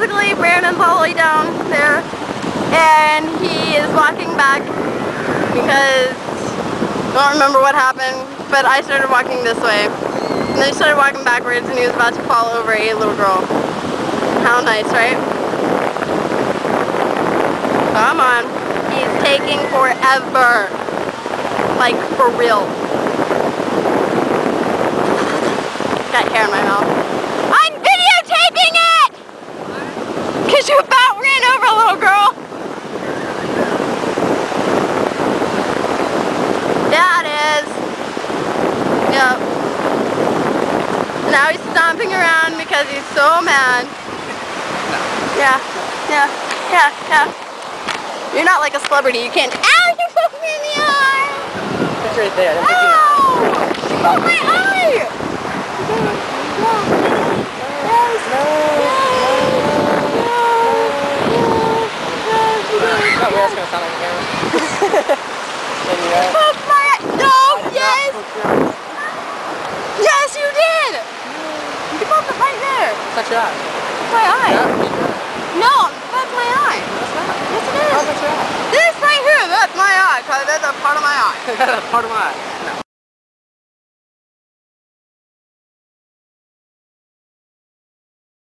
basically, Brandon's all the way down there, and he is walking back because I don't remember what happened, but I started walking this way. And then he started walking backwards, and he was about to fall over a little girl. How nice, right? Come on. He's taking forever. Like, for real. Got hair in my mouth. I'm videotaping it! Because you about ran over a little girl. Yeah, it is. Yep. Now he's stomping around because he's so mad. Yeah. You're not like a celebrity. You can't. Ow! You poked me in the eye! It's right there. Ow! You poked my eye! Yes, you did! You poked it right there. Touch your eye. That's my eye. No, that's my eye. Yes, it is. Oh, that's your eye. This right here, that's my eye, because that's a part of my eye. That's part of my eye. No.